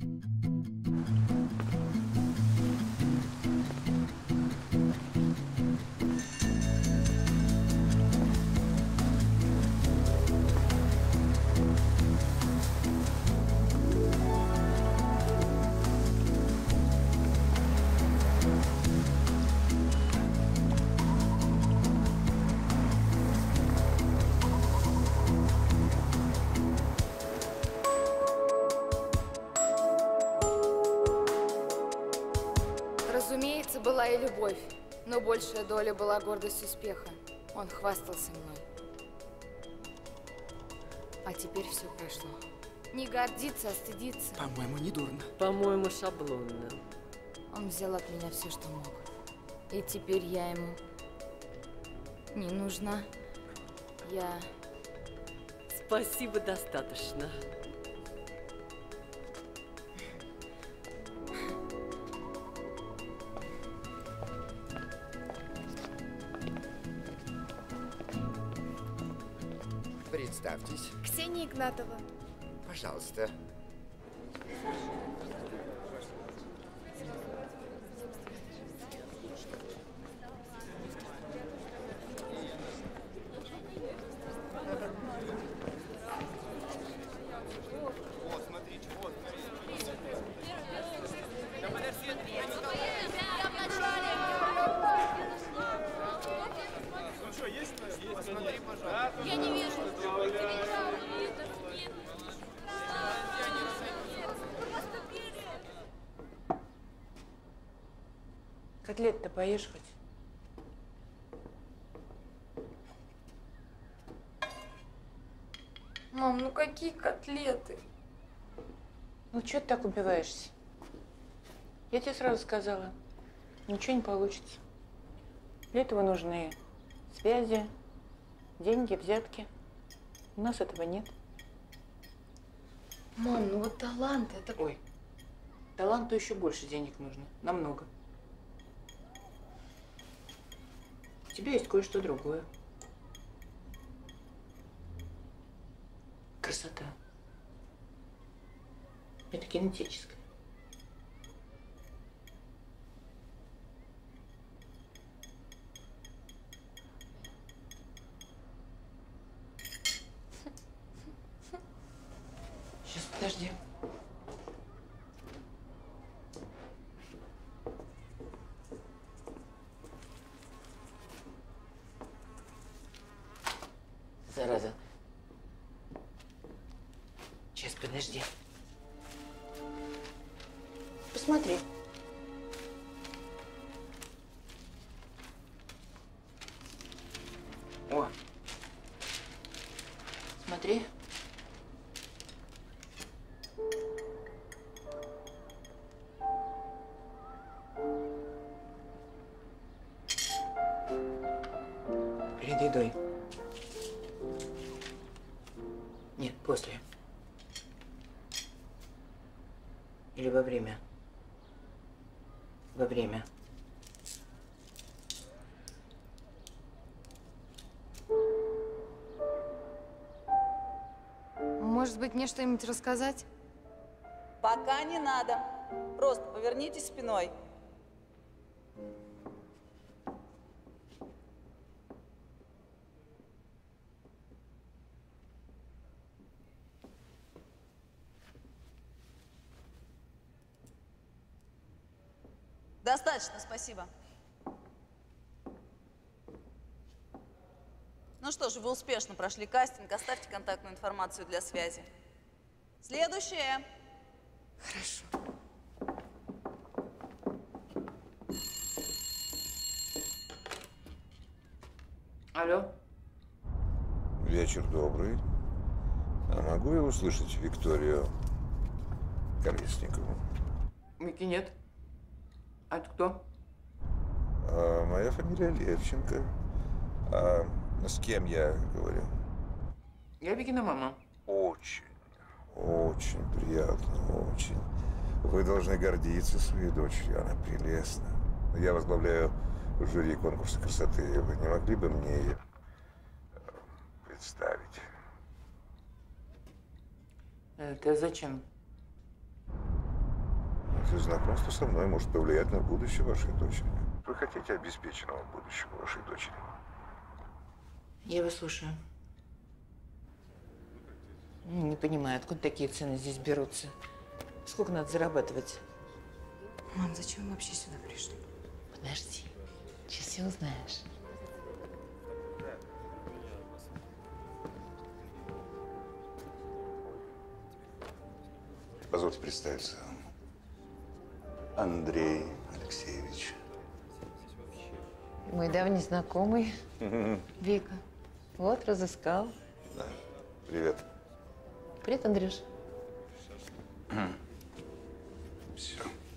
Разумеется, была и любовь, но большая доля была гордость успеха. Он хвастался мной. А теперь все прошло. Не гордиться, а стыдиться. По-моему, не дурно. По-моему, шаблонно. Он взял от меня все, что мог. И теперь я ему не нужна. Я... Спасибо, достаточно. Представьтесь. Ксения Игнатова. Пожалуйста. Я не вижу. Котлет-то поешь хоть? Мам, ну какие котлеты? Ну, чё ты так убиваешься? Я тебе сразу сказала, ничего не получится. Для этого нужны связи, деньги, взятки. У нас этого нет. Мам, ну вот талант это... Ой, таланту еще больше денег нужно, намного. У тебя есть кое-что другое. Красота. Это генетическое. Сейчас, подожди. Зараза. Сейчас, подожди. Посмотри. О. Смотри. Перед едой. Нет, после. Или во время. Во время. Может быть, мне что-нибудь рассказать? Пока не надо. Просто повернитесь спиной. Достаточно, спасибо. Ну что ж, вы успешно прошли кастинг. Оставьте контактную информацию для связи. Следующее. Хорошо. Алло? Вечер добрый. А могу я услышать Викторию Колесникову? Вики нет. А ты кто? Моя фамилия Левченко. А с кем я говорю? Я Викина мама. Очень приятно, очень. Вы должны гордиться своей дочерью, она прелестна. Я возглавляю жюри конкурса красоты. Вы не могли бы мне ее представить? Это зачем? Знакомство со мной может повлиять на будущее вашей дочери. Вы хотите обеспеченного будущего вашей дочери? Я вас слушаю. Не понимаю, откуда такие цены здесь берутся. Сколько надо зарабатывать? Мам, зачем вы вообще сюда пришли? Подожди, сейчас все узнаешь. Позвольте представиться. Андрей Алексеевич. Мой давний знакомый. Вика. Вот, разыскал. Да. Привет. Привет, Андрюш. Все.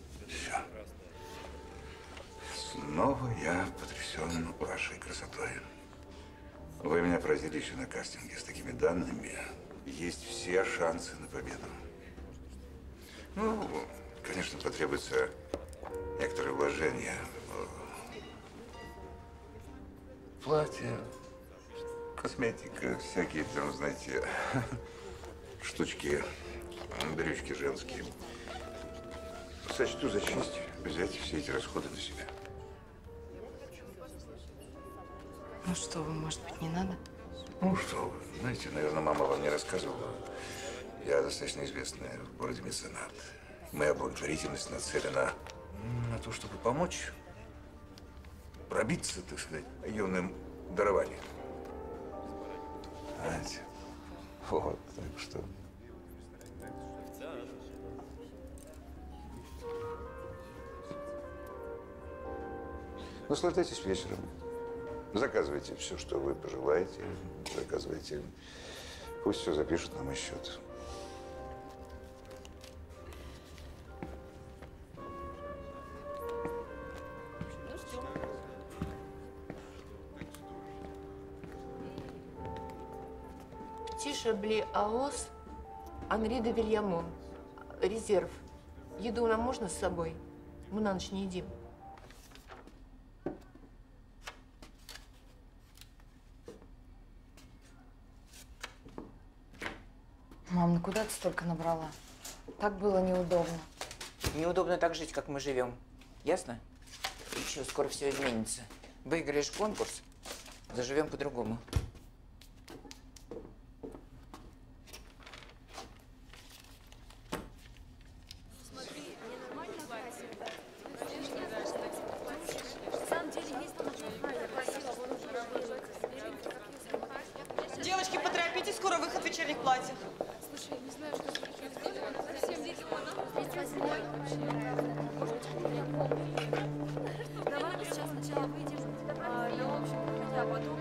Снова я потрясен вашей красотой. Вы меня поразили еще на кастинге. С такими данными есть все шансы на победу. Ну, конечно, потребуется некоторое вложение. Платье, косметика, всякие там, знаете, штучки, брючки женские. Сочту за честь взять все эти расходы на себя. Ну что вы, может быть, не надо? Ну что вы, знаете, наверное, мама вам не рассказывала. Я достаточно известный в городе меценат. Моя благотворительность нацелена на то, чтобы помочь пробиться, так сказать, юным дарованием. Знаете, вот, так что... Наслаждайтесь вечером. Заказывайте все, что вы пожелаете. Заказывайте. Пусть все запишут на мой счет. Шабли АОС Анри де Вильямон. Резерв. Еду нам можно с собой? Мы на ночь не едим. Мам, ну куда ты столько набрала? Так было неудобно. Неудобно так жить, как мы живем. Ясно? Еще скоро все изменится. Выиграешь конкурс, заживем по-другому. Девочки, поторопитесь, скоро выход в вечерних платьях. Слушай, не знаю, что Давай мы сейчас сначала выйдем на общем проходе, а потом...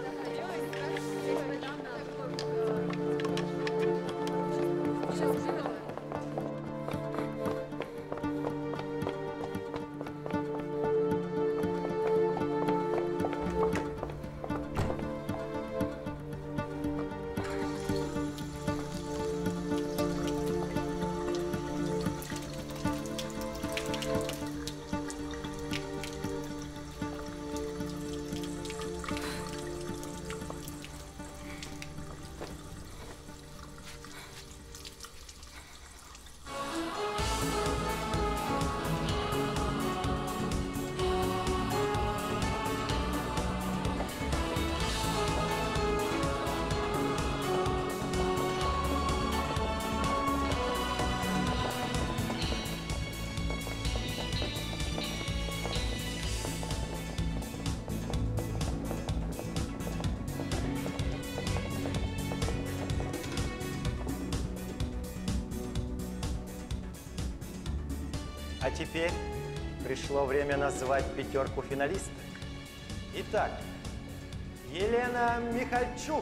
А теперь пришло время назвать пятерку финалисток. Итак, Елена Михальчук,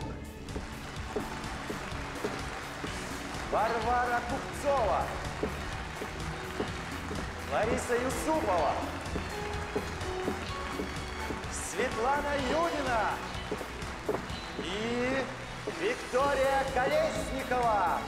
Варвара Купцова, Лариса Юсупова, Светлана Юдина и Виктория Колесникова.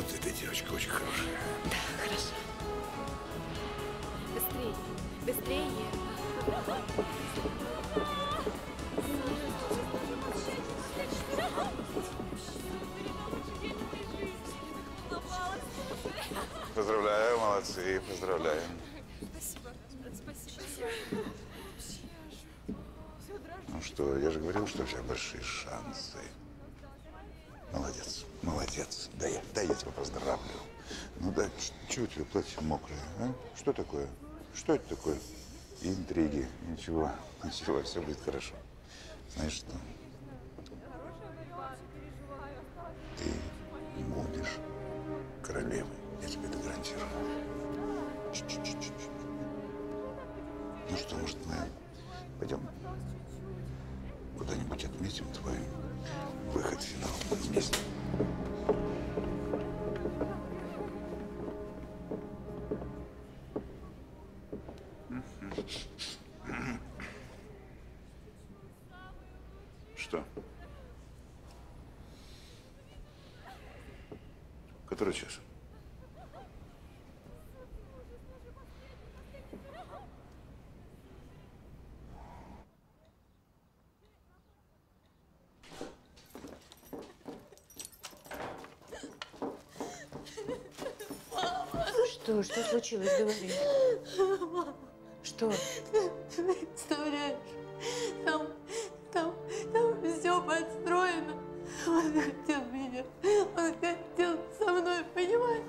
Вот эта девочка очень хорошая. Да, хорошо. Быстрее, быстрее. Поздравляю, молодцы, поздравляю. Ну что, я же говорил, что у тебя большие шансы. Молодец, молодец. Да я тебя поздравлю. Ну да, чего у тебя платье мокрое, а? Что такое? Что это такое? Интриги. Ничего, ничего, все будет хорошо. Знаешь что? Ты будешь королевой. Я тебе это гарантирую. Чуть-чуть. Ну что, может, мы пойдем куда-нибудь отметим твой выход в финал вместе? Что? Который час? Что случилось? Говори. Что? Представляешь, там все подстроено. Он хотел меня, он хотел со мной, понимаешь?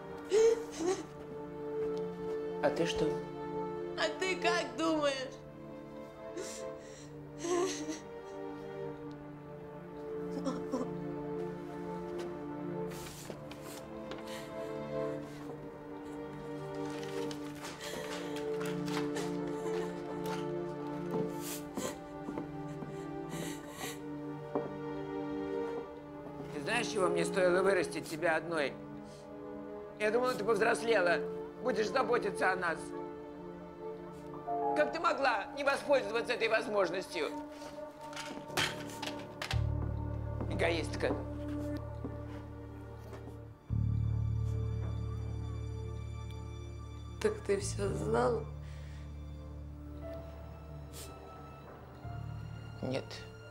А ты что? А ты как думаешь? Знаешь, чего мне стоило вырастить тебя одной? Я думала, ты повзрослела, будешь заботиться о нас. Как ты могла не воспользоваться этой возможностью? Эгоистка. Так ты все знала? Нет.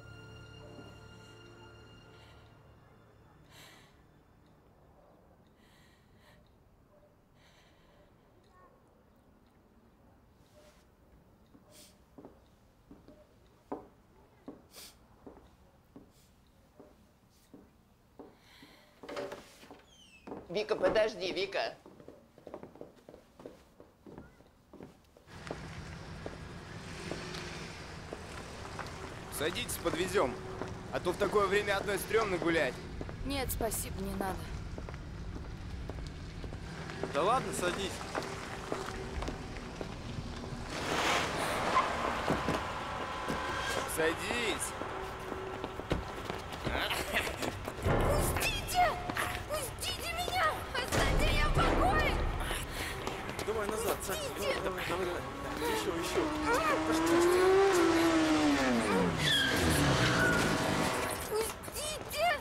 Вика, подожди, Вика. Садитесь, подвезем. А то в такое время одной стрёмно гулять. Нет, спасибо, не надо. Да ладно, садись. Садись. Пустите! Пустите меня! Оставьте меня в покое! Давай назад, Сань. Давай. Еще. Пустите!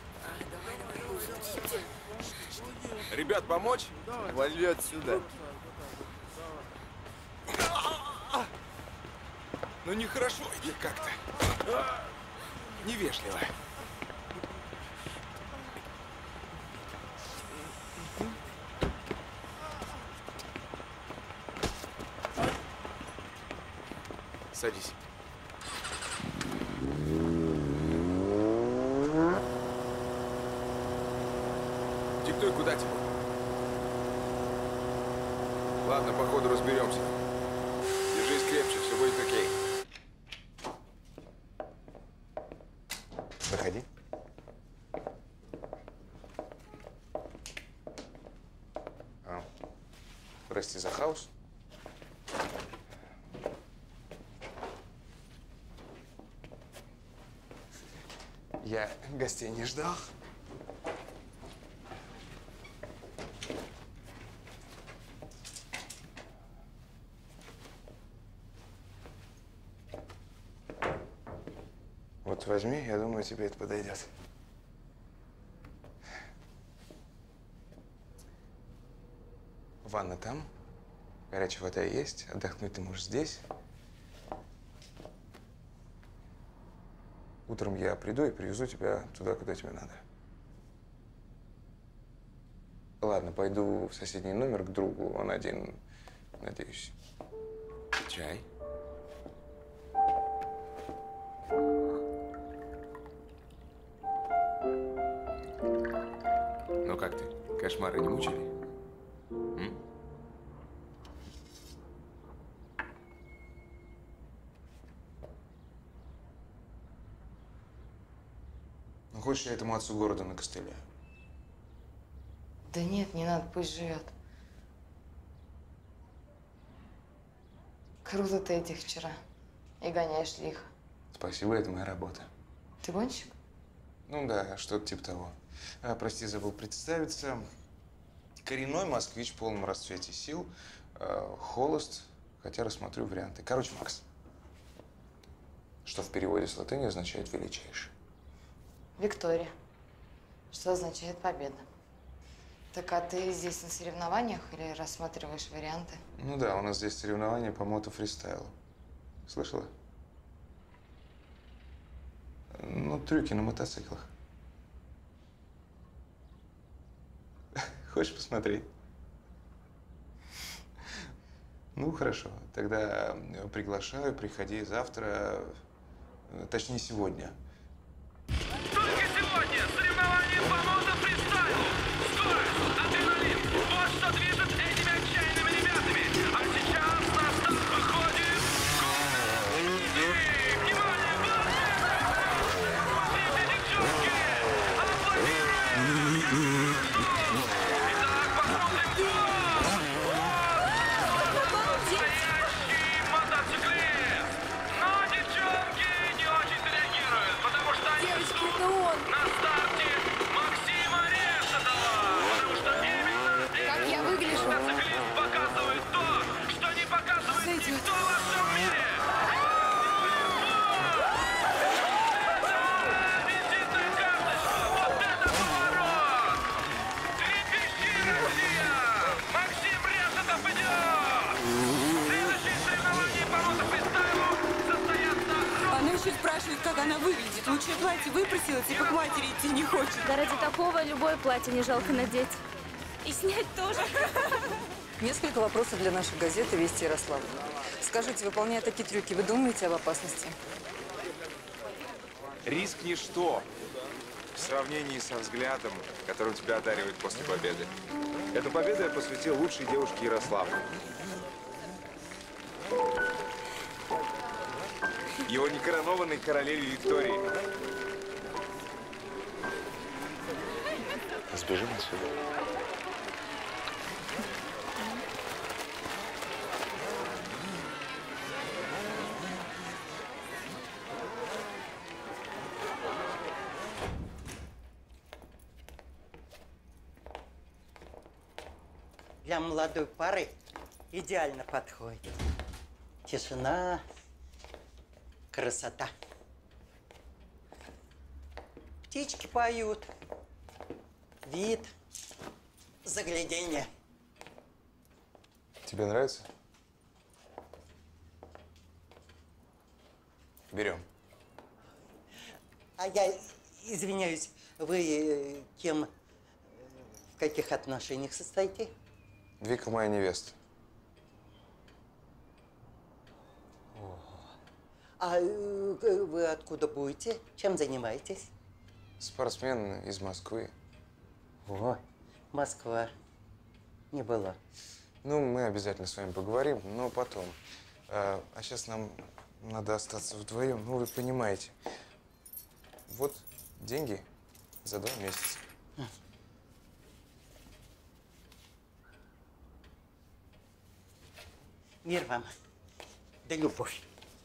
Ребят, помочь? Вали отсюда. Ну нехорошо и как-то. Невежливо. Садись. Диктуй, куда тебе? Ладно, по ходу разберемся. Держись крепче, все будет окей. Заходи. Прости за хаос. Я гостей не ждал. Вот возьми, я думаю, тебе это подойдет. Ванна там, горячая вода есть, отдохнуть ты можешь здесь. Утром я приду и привезу тебя туда, куда тебе надо. Ладно, пойду в соседний номер к другу, он один, надеюсь. Чай? Ну как ты? Кошмары не мучили? М? Ну, хочешь, я этому отцу города накостыляю? Да нет, не надо, пусть живет. Круто ты этих вчера. И гоняешь лихо. Спасибо, это моя работа. Ты гонщик? Ну да, что-то типа того. Прости, забыл представиться. Коренной москвич в полном расцвете сил. Холост, хотя рассмотрю варианты. Короче, Макс, что в переводе с латыни означает величайший. Виктория. Что означает победа. Так а ты здесь на соревнованиях или рассматриваешь варианты? Ну да, у нас здесь соревнования по мотофристайлу. Слышала? Ну, трюки на мотоциклах. Хочешь посмотреть? Ну, хорошо. Тогда приглашаю, приходи завтра, точнее, сегодня. Только сегодня соревнования по мотофристайлу. Скорость, адреналин. Вот что движет этими отчаянными ребятами. А сейчас на старт выходит Костик. Внимание, смотрите, девчонки. Аплодируем. Итак, посмотрим, кто. Настоящий мотоциклист. Но девчонки не очень реагируют, потому что они ждут на старте Максима Решетова. Потому что именно Как я выгляжу? мотоциклист показывает то, что не показывает никто во всем мире. Визитная карточка. Вот это поворот. Трепещи, Россия. Максим Решетов идет. Следующие соревнования по мотофристайлу состоятся. Она еще спрашивает, как она выглядит. Лучшее платье выпросилась и к матери идти не хочет. Да ради такого любое платье не жалко надеть. И снять тоже. Несколько вопросов для нашей газеты «Вести Ярославль». Скажите, выполняя такие трюки, вы думаете об опасности? Риск – ничто в сравнении со взглядом, которым тебя одаривают после победы. Эту победу я посвятил лучшей девушке Ярославля. Его некоронованной королеве Виктории. Сбежим отсюда. Для молодой пары идеально подходит. Тишина, красота. Птички поют. Вид, загляденье. Тебе нравится? Берем. А я извиняюсь, вы кем, в каких отношениях состоите? Вика моя невеста. А вы откуда будете? Чем занимаетесь? Спортсмен из Москвы. О, Москва. Не была. Ну, мы обязательно с вами поговорим, но потом. А сейчас нам надо остаться вдвоем. Ну, вы понимаете. Вот деньги за 2 месяца. Мир вам. Да любовь.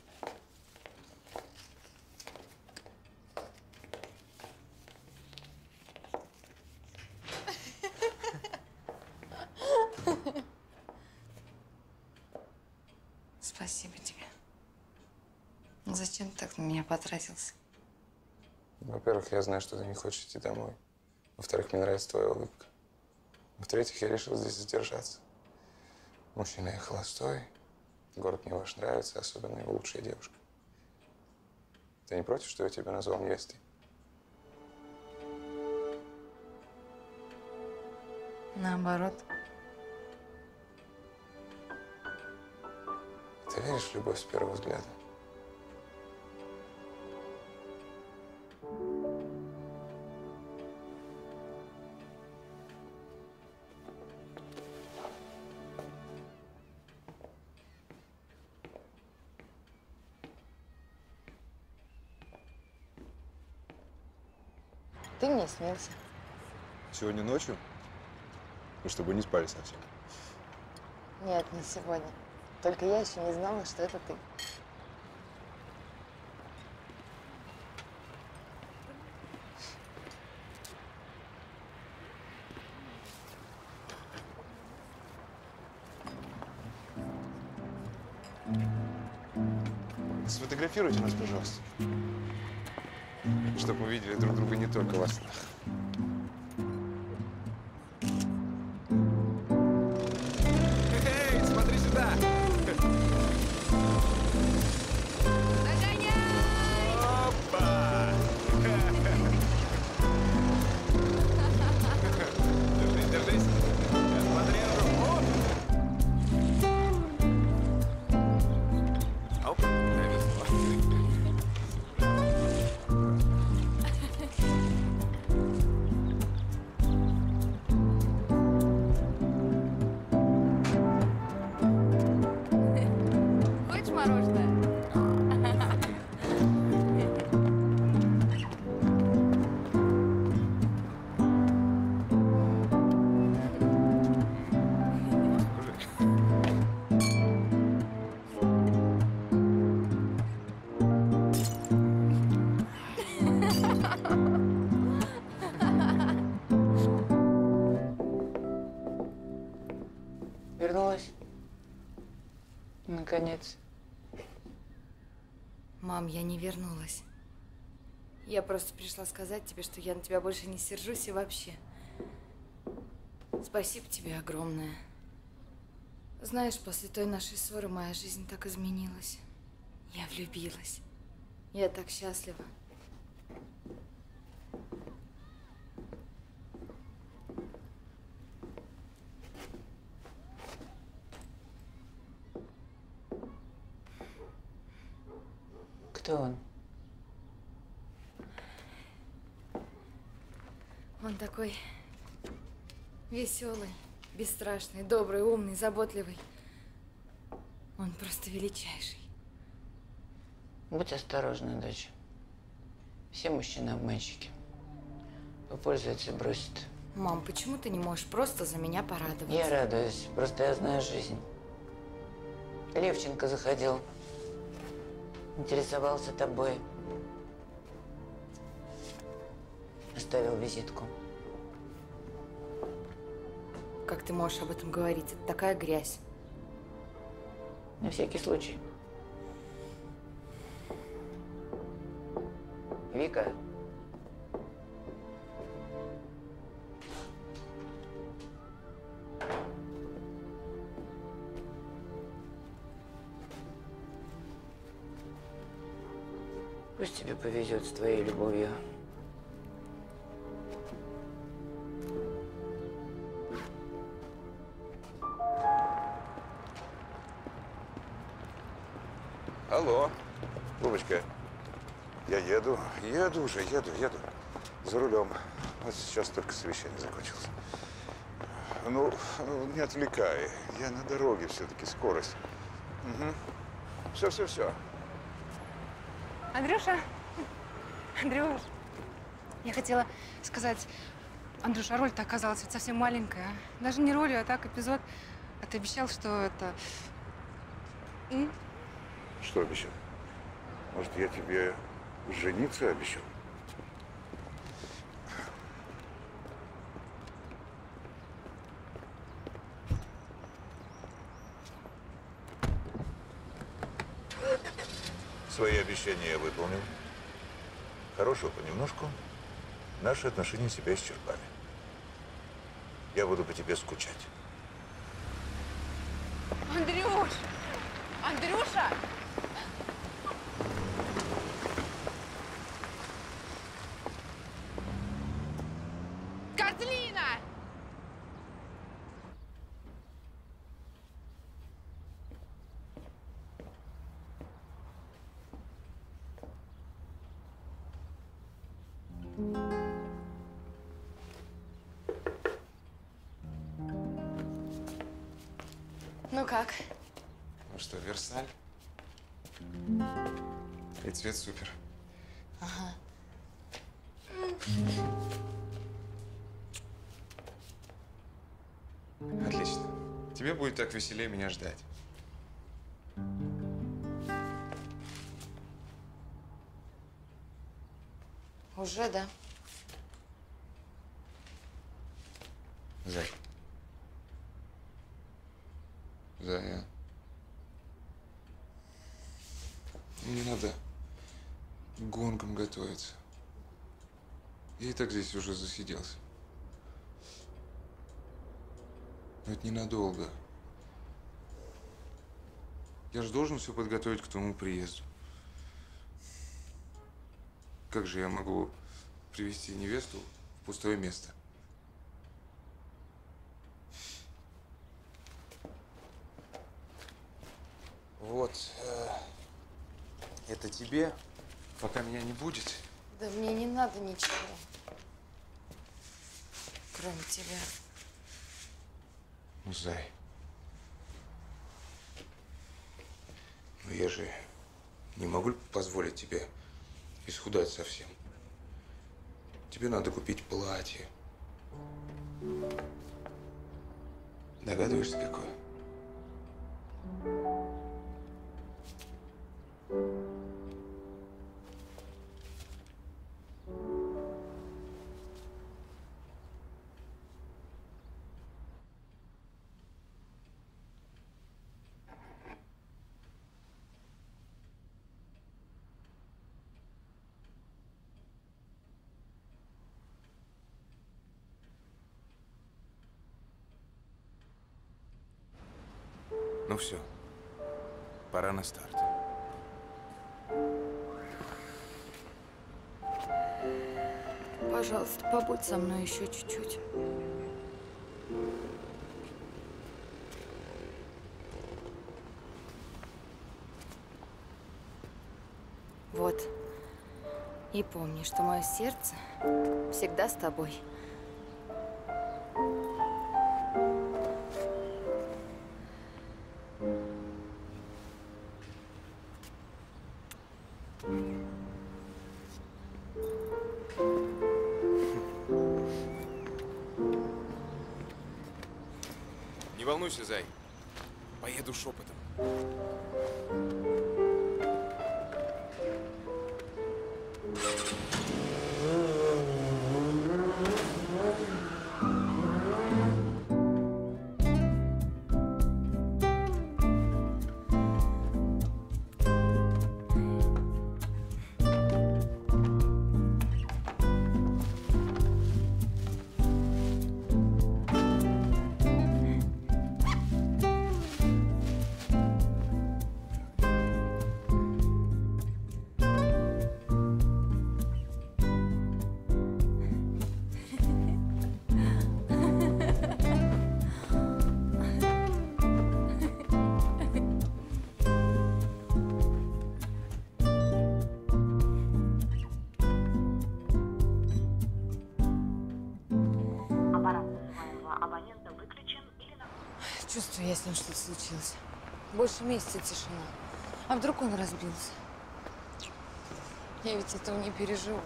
Спасибо тебе. Ну зачем ты так на меня потратился? Во-первых, я знаю, что ты не хочешь идти домой. Во-вторых, мне нравится твоя улыбка. В-третьих, я решил здесь задержаться. Мужчина я холостой, город мне ваш нравится, особенно его лучшая девушка. Ты не против, что я тебя назвал невестой? Наоборот. Ты веришь в любовь с первого взгляда? Ты мне снился. Сегодня ночью? Мы с тобой не спали совсем. Нет, не сегодня. Только я еще не знала, что это ты. Сфотографируйте нас, пожалуйста. Чтобы мы видели друг друга не только во снах. Эй, смотри сюда! Опа! Держись, держись. Смотри, оп, повезло. Хочешь мороженое? Вернулась? Наконец. Мам, я не вернулась. Я просто пришла сказать тебе, что я на тебя больше не сержусь и вообще. Спасибо тебе огромное. Знаешь, после той нашей ссоры моя жизнь так изменилась. Я влюбилась. Я так счастлива. Кто он? Он такой веселый, бесстрашный, добрый, умный, заботливый. Он просто величайший. Будь осторожна, дочь. Все мужчины обманщики. Попользуются и бросят. Мам, почему ты не можешь просто за меня порадоваться? Я радуюсь, просто я знаю жизнь. Левченко заходил, интересовался тобой. Оставил визитку. Как ты можешь об этом говорить? Это такая грязь. На всякий случай. Вика. Пусть тебе повезет с твоей любовью. Алло, Бубочка. Я еду уже, еду. За рулем. Вот сейчас только совещание закончилось. Ну, не отвлекай. Я на дороге все-таки, скорость. Угу. Все. Андрюша, Андрюш, я хотела сказать, Андрюша, роль-то оказалась ведь совсем маленькая. Даже не роль, а так эпизод. А ты обещал, что это… Что обещал? Может, я тебе жениться обещал? Свои обещания я выполнил. Хорошего понемножку. Наши отношения себя исчерпали. Я буду по тебе скучать. Андрюш! Андрюша! Козлина! Ну как? Ну что, Версаль? И цвет супер. Ага. Отлично. Тебе будет так веселее меня ждать. Уже, да? Зай. Зая. Не надо к гонкам готовиться. Я и так здесь уже засиделся. Но это ненадолго. Я же должен все подготовить к твоему приезду. Как же я могу привести невесту в пустое место? Вот. Это тебе, пока меня не будет. Да мне не надо ничего. Кроме тебя. Ну, Зай. Но я же не могу позволить тебе исхудать совсем. Тебе надо купить платье. Догадываешься, какое? Ну все, пора на старт. Пожалуйста, побудь со мной еще чуть-чуть. Вот. И помни, что мое сердце всегда с тобой. Не волнуйся, Зай. Поеду шепотом. Чувствую, я с ним что-то случилось. Больше месяца тишина. А вдруг он разбился? Я ведь этого не переживу.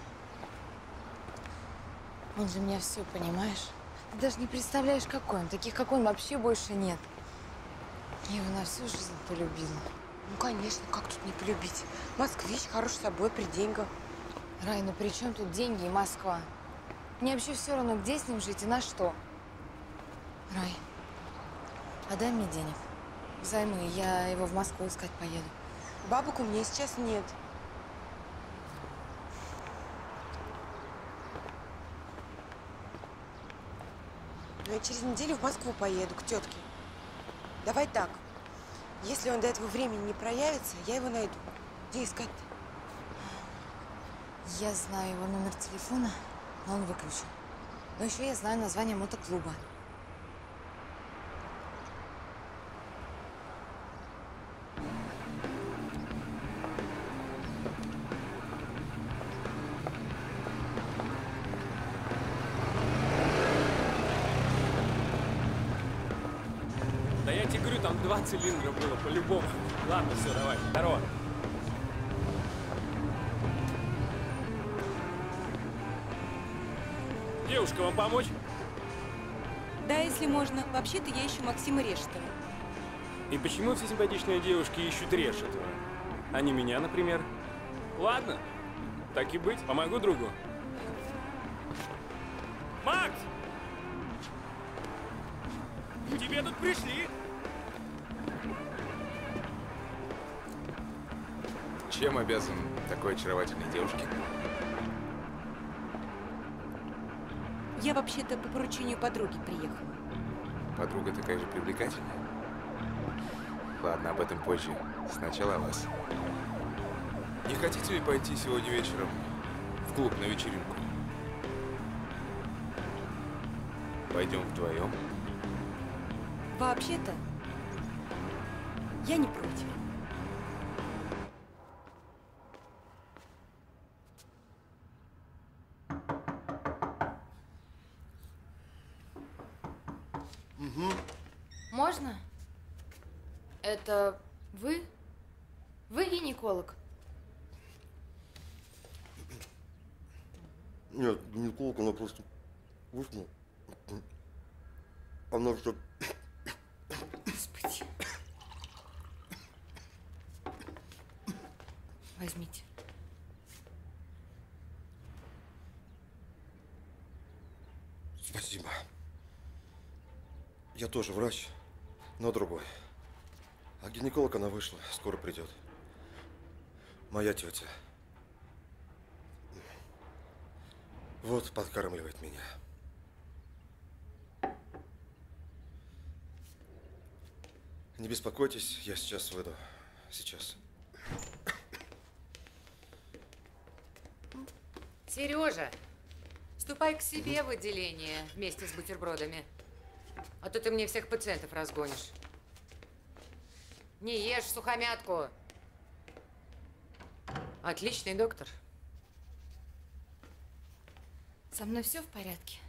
Он же меня все, понимаешь? Ты даже не представляешь, какой он. Таких, как он, вообще больше нет. Я его на всю жизнь полюбила. Ну, конечно, как тут не полюбить? Москвич, хорош собой, при деньгах. Рай, ну при чем тут деньги и Москва? Мне вообще все равно, где с ним жить и на что. Рай, отдай мне денег. Взаймы, я его в Москву искать поеду. Бабок у меня сейчас нет. Но я через неделю в Москву поеду, к тетке. Давай так. Если он до этого времени не проявится, я его найду. Где искать? Я знаю его номер телефона, но он выключен. Но еще я знаю название мотоклуба. Да я тебе говорю, там 2 цилиндра было по-любому. Ладно, все, давай. Здорово. Девушка, вам помочь? Да, если можно. Вообще-то я ищу Максима Решетова. И почему все симпатичные девушки ищут Решетова? А не меня, например? Ладно, так и быть, помогу другу. Макс! К тебе тут пришли. Чем обязан такой очаровательной девушке? Я вообще-то по поручению подруги приехала. Подруга такая же привлекательная? Ладно, об этом позже. Сначала о вас. Не хотите ли пойти сегодня вечером в клуб на вечеринку? Пойдем вдвоем. Вообще-то, я не против. Можно? Это вы? Вы гинеколог? Нет, гинеколог, она просто вышла. Она что... Господи. Возьмите. Спасибо. Я тоже врач, но другой. А гинеколог она вышла, скоро придет. Моя тетя. Вот, подкармливает меня. Не беспокойтесь, я сейчас выйду. Сейчас. Сережа, ступай к себе в отделение вместе с бутербродами. А то ты мне всех пациентов разгонишь. Не ешь сухомятку. Отличный доктор. Со мной все в порядке?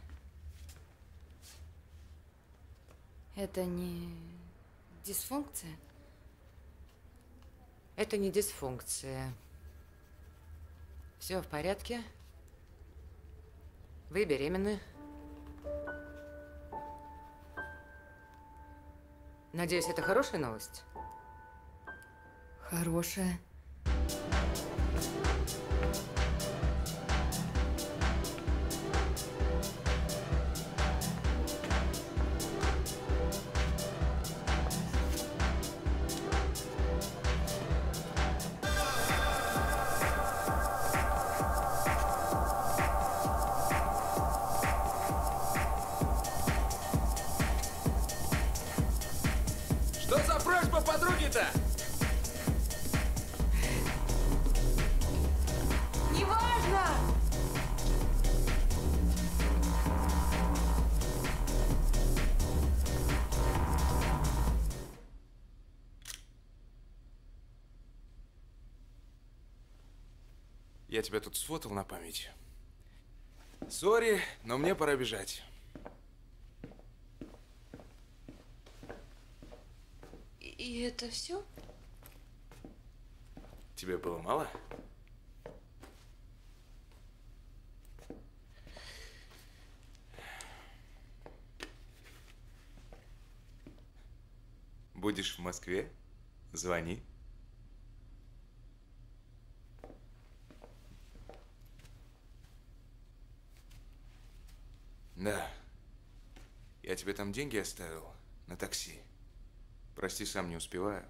Это не дисфункция? Это не дисфункция. Все в порядке. Вы беременны. Надеюсь, это хорошая новость? Хорошая. Что за просьба подруги-то? Неважно! Я тебя тут сфотал на память. Сори, но мне пора бежать. И это все? Тебе было мало? Будешь в Москве? Звони. Да. Я тебе там деньги оставил на такси. Прости, сам не успеваю.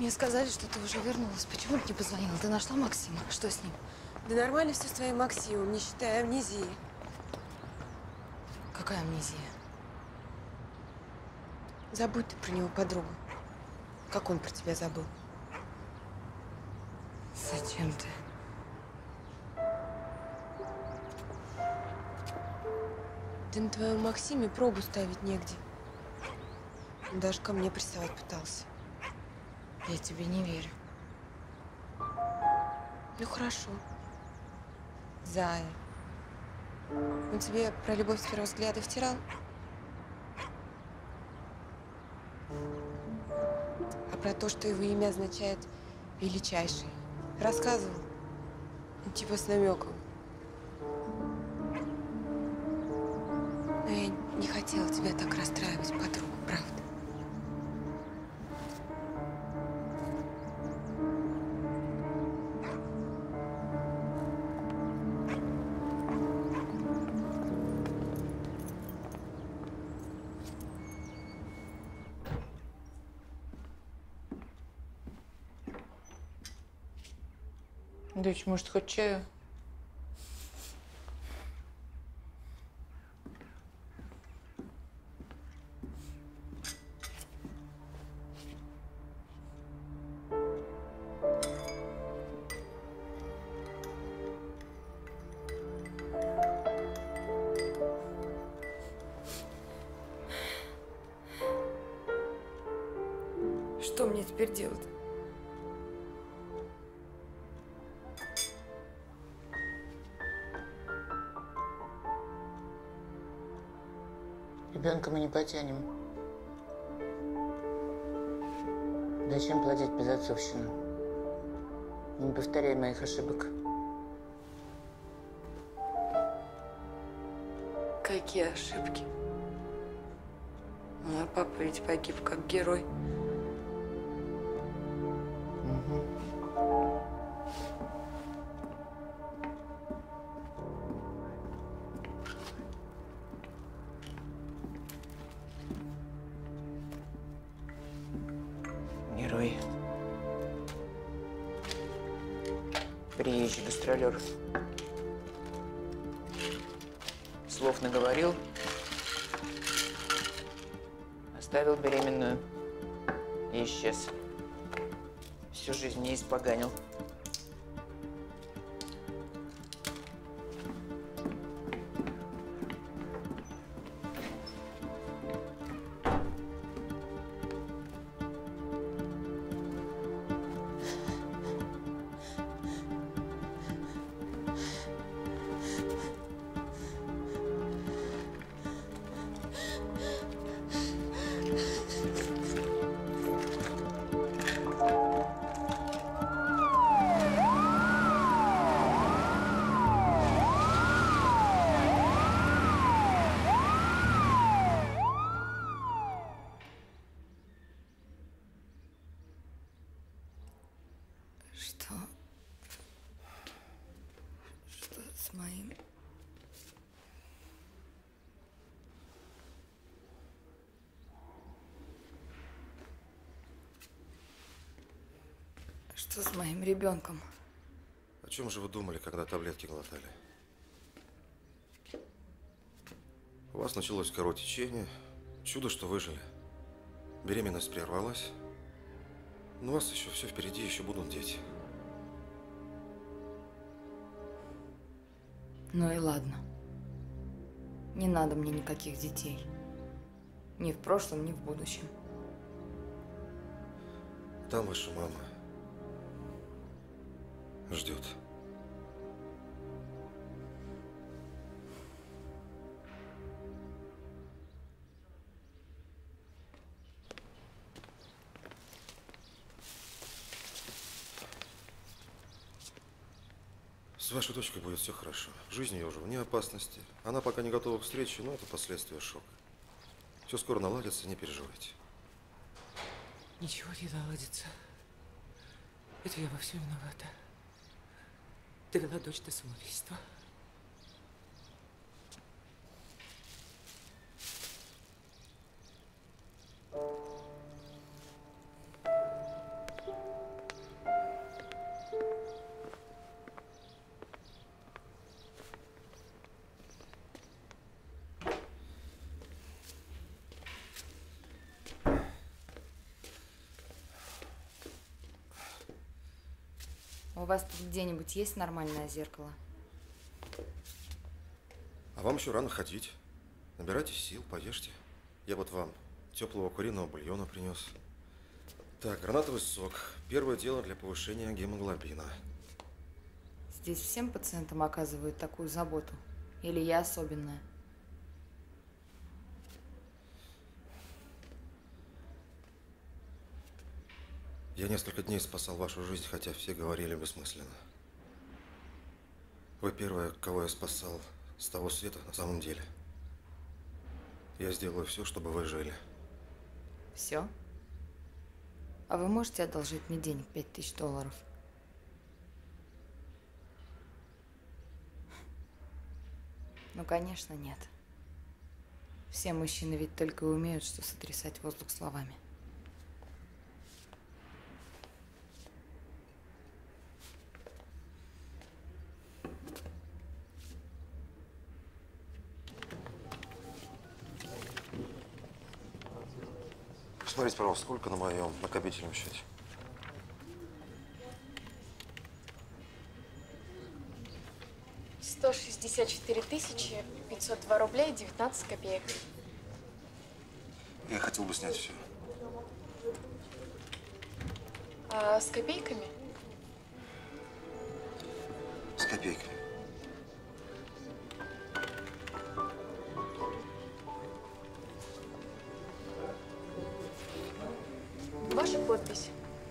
Мне сказали, что ты уже вернулась. Почему ты не позвонила? Ты нашла Максима? Что с ним? Да нормально все с твоим Максимом, не считая амнезии. Какая амнезия? Забудь ты про него, подругу. Как он про тебя забыл? Зачем ты? Ты на твоем Максиме пробу ставить негде. Он даже ко мне приставать пытался. Я тебе не верю. Ну хорошо. Зая. Он тебе про любовь с первого взгляда втирал? А про то, что его имя означает «величайший», рассказывал? Ну, типа с намеком. Но я не хотела тебя так расстраивать, подруга, правда. Дочь, может, хоть чаю? Что мне теперь делать? Ребенка мы не потянем. Зачем платить безотцовщину? Не повторяй моих ошибок. Какие ошибки? А папа ведь погиб как герой. Герой. Приезжий гастролер. Слов наговорил. Оставил беременную и исчез. Всю жизнь не испоганил. Что с моим... Что с моим ребенком? О чем же вы думали, когда таблетки глотали? У вас началось кровотечение. Чудо, что выжили. Беременность прервалась. Но у вас еще все впереди, еще будут дети. Ну и ладно. Не надо мне никаких детей. Ни в прошлом, ни в будущем. Там ваша мама ждет. С вашей дочкой будет все хорошо. Жизнь ее уже вне опасности. Она пока не готова к встрече, но это последствия шока. Все скоро наладится, не переживайте. Ничего не наладится. Это я во всем виновата. Довела дочь до самоубийства. у вас тут где-нибудь есть нормальное зеркало? А вам еще рано ходить. Набирайтесь сил, поешьте. Я вот вам теплого куриного бульона принес. Так, гранатовый сок. Первое дело для повышения гемоглобина. Здесь всем пациентам оказывают такую заботу? Или я особенная? Я несколько дней спасал вашу жизнь, хотя все говорили бессмысленно. Вы первая, кого я спасал с того света на самом деле. Я сделаю все, чтобы вы жили. Все? А вы можете одолжить мне денег $5000? Ну, конечно, нет. Все мужчины ведь только и умеют, что сотрясать воздух словами. Посмотрите, пожалуйста, сколько на моем накопительном счете? $164 502 19 копеек. Я хотел бы снять все. А с копейками? С копейками. Ваша подпись.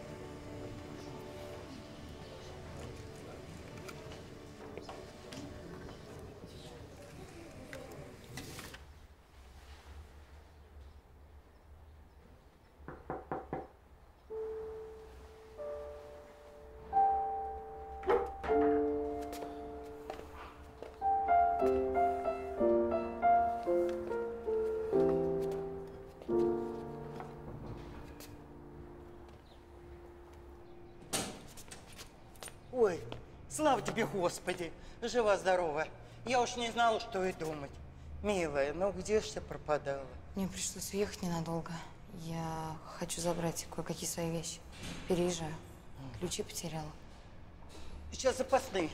Ой, слава тебе, Господи, жива-здорова. Я уж не знала, что и думать. Милая, ну где ж ты пропадала? Мне пришлось уехать ненадолго. Я хочу забрать кое-какие свои вещи. Переезжаю. Ключи потеряла. Сейчас запасные.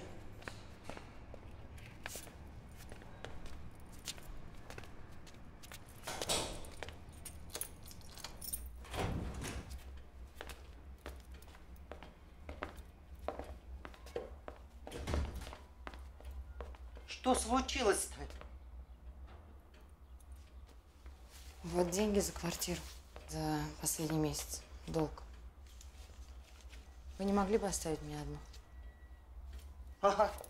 Что случилось-то? Вот деньги за квартиру. За последний месяц. Долг. Вы не могли бы оставить меня одну? Ага.